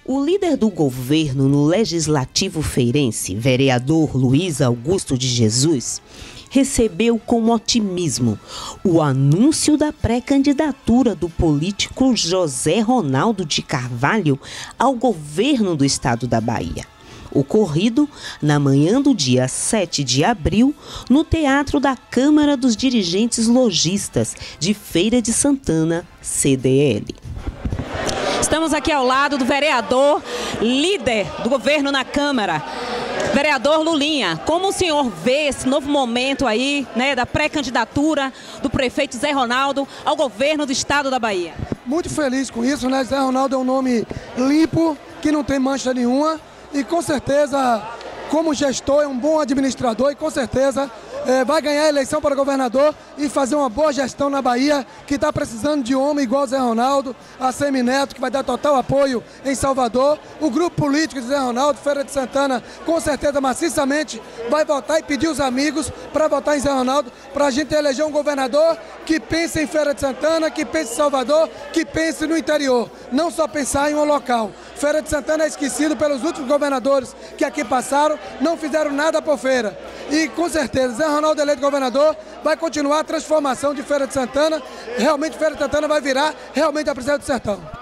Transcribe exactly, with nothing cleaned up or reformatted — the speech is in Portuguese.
O líder do governo no Legislativo feirense, vereador Luiz Augusto de Jesus, recebeu com otimismo o anúncio da pré-candidatura do político José Ronaldo de Carvalho ao governo do estado da Bahia, ocorrido na manhã do dia sete de abril no Teatro da Câmara dos Dirigentes Lojistas de Feira de Santana, C D L. Estamos aqui ao lado do vereador, líder do governo na Câmara, vereador Lulinha. Como o senhor vê esse novo momento aí, né, da pré-candidatura do prefeito Zé Ronaldo ao governo do estado da Bahia? Muito feliz com isso, né? Zé Ronaldo é um nome limpo, que não tem mancha nenhuma e com certeza, como gestor, é um bom administrador e com certeza é, vai ganhar a eleição para governador e fazer uma boa gestão na Bahia, que está precisando de homem igual Zé Ronaldo, a Semineto, que vai dar total apoio em Salvador, o grupo político de Zé Ronaldo, Feira de Santana, com certeza maciçamente vai votar e pedir os amigos para votar em Zé Ronaldo, para a gente eleger um governador que pense em Feira de Santana, que pense em Salvador, que pense no interior, não só pensar em um local. Feira de Santana é esquecido pelos últimos governadores que aqui passaram, não fizeram nada por Feira. E com certeza, Zé Ronaldo eleito governador, vai continuar a transformação de Feira de Santana. Realmente Feira de Santana vai virar realmente a princesa do sertão.